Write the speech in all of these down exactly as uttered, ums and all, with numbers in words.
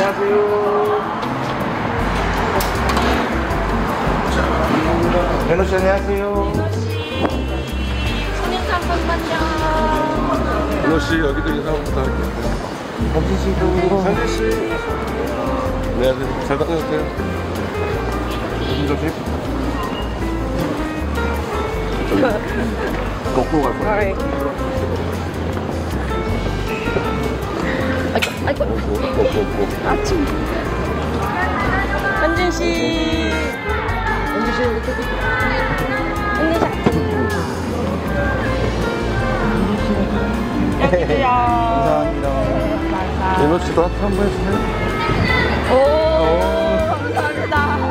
안녕하세요. 연호 씨 안녕하세요. 손님 잠깐만요. 연호 씨 여기도 인사 한번 부탁할게요. 현진 씨도. 현진 씨. 안녕하세요. 잘 다녀오세요. 이렇게. 거꾸로 갈 거야. 아이고, 아이고. 아침. 현진 씨. 현진 씨 이렇게. 현진 씨. 여기도요. 감사합니다. 연호 씨도 하트 한번 해주세요. 오, 감사합니다.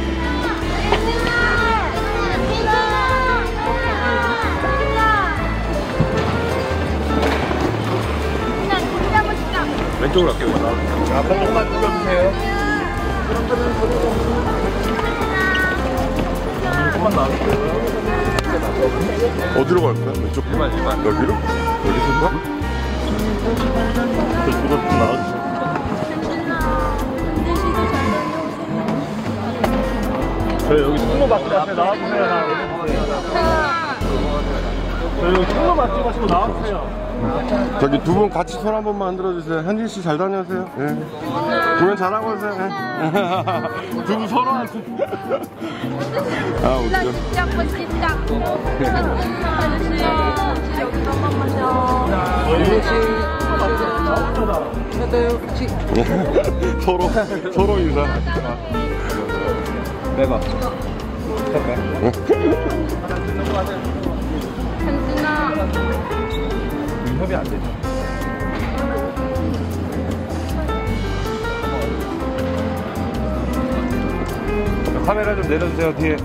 왼쪽으로 갈게요. 앞에 조금만 눌러주세요. 조금만 나와주세요. 어디로 갈 거야? 왼쪽? 일반, 일반. 여기로? 여기서 가? 저쪽으로 좀 나와주세요. 저희 여기 통로 맞고 앞에 나와주세요. 저희 여기 통로 맞고 가시고 나와주세요. 저기 두 분 같이 손 한 번만 흔들어 주세요. 현진 씨 잘 다녀오세요. 예. 공연 잘하고 오세요. 예. 두 분 서로한테. 아 웃겨. 진짜 멋있다. 아저씨, 여기 한 번만요. 서로 서로 인사. 내가. 현진아. 협이 안 되죠. 카메라 좀 내려주세요. 뒤에.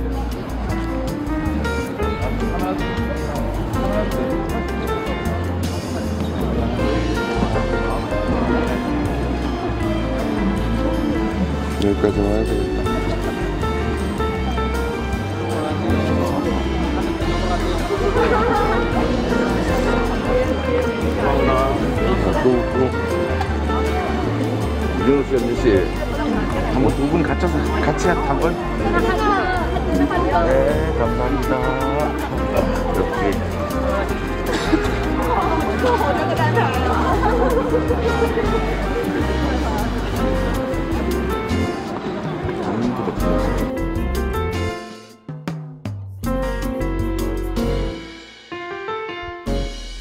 여기까지만 해야 되겠다. 또, 또. 이준호 씨, 현진 씨. 한번 두 분 같이 같이 한 번. 네, 감사합니다. 역시.